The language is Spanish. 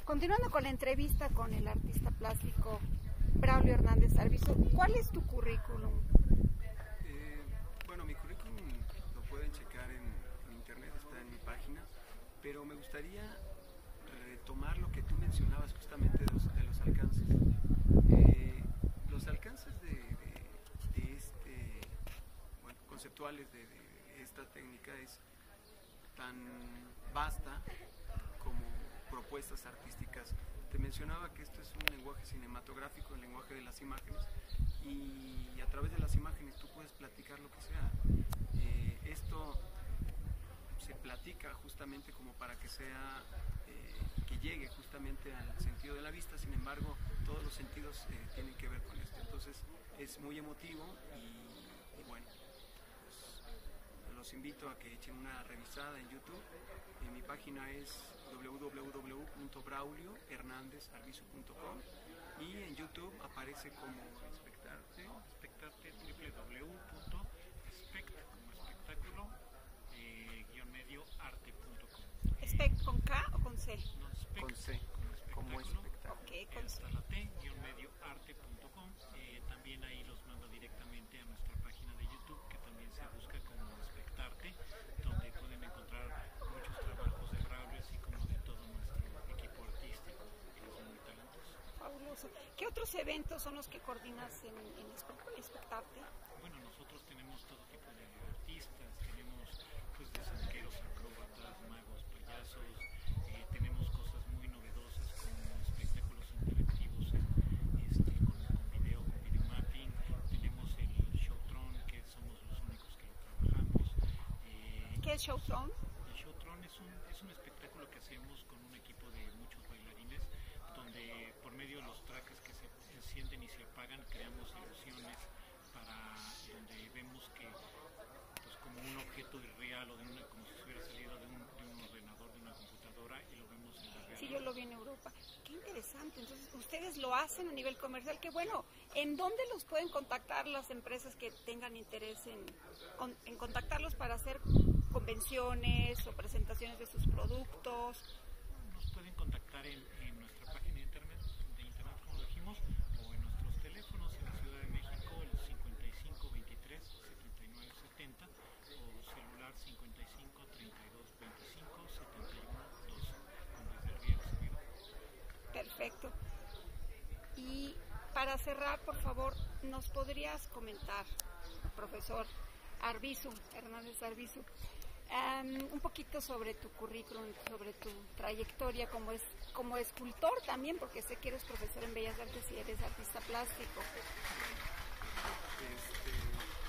Continuando con la entrevista con el artista plástico Braulio Hernández Arbizu, ¿cuál es tu currículum? Bueno, mi currículum lo pueden checar en internet, está en mi página, pero me gustaría retomar lo que tú mencionabas justamente de los alcances. Los alcances conceptuales de esta técnica es tan vasta como propuestas artísticas. Te mencionaba que esto es un lenguaje cinematográfico, el lenguaje de las imágenes, y a través de las imágenes tú puedes platicar lo que sea. Esto se platica justamente como para que sea, que llegue justamente al sentido de la vista. Sin embargo, todos los sentidos tienen que ver con esto. Entonces es muy emotivo y bueno, pues, los invito a que echen una revisada en YouTube. Mi página es www.brauliohernandezarbizu.com y en YouTube aparece como Expectarte www.expect como espectáculo arte.com. ¿Expect con K o con C? No, con C, como espectáculo. Okay, con C. arte.com. También ahí los mando directamente a nuestra página de YouTube, que también se busca como Expectarte, donde pueden encontrar muchos trabajos de Braulio, así como de todo nuestro equipo artístico, que es muy talentoso. Fabuloso. ¿Qué otros eventos son los que coordinas en Expectarte? Bueno, nosotros tenemos todo tipo de artistas, tenemos pues de zanqueros, acróbatas, magos, payasos, tenemos cosas muy novedosas como espectáculos interactivos con video mapping, tenemos el Showtron, que somos los únicos que lo trabajamos. ¿Qué es Showtron? El Showtron es un espectáculo que hacemos con un equipo de muchos bailarines, donde por medio de los trajes que se encienden y se apagan creamos ilusiones para donde vemos que pues como un objeto irreal o como si hubiera salido de un ordenador, de una computadora, y lo vemos en la realidad. Sí, yo lo vi en Europa. Qué interesante. Entonces, ustedes lo hacen a nivel comercial. Qué bueno. ¿En dónde los pueden contactar las empresas que tengan interés en contactarlos para hacer convenciones o presentaciones de sus productos? Nos pueden contactar en nuestra página de internet, como lo dijimos, o en nuestros teléfonos en la Ciudad de México, el 55 23 79 70, o celular 55 32 25 71 12, con desde Riego Servidor. Perfecto. Y para cerrar, por favor, ¿nos podrías comentar, profesor Arbizu, Hernández Arbizu, un poquito sobre tu currículum, sobre tu trayectoria como escultor también, porque sé que eres profesor en Bellas Artes y eres artista plástico?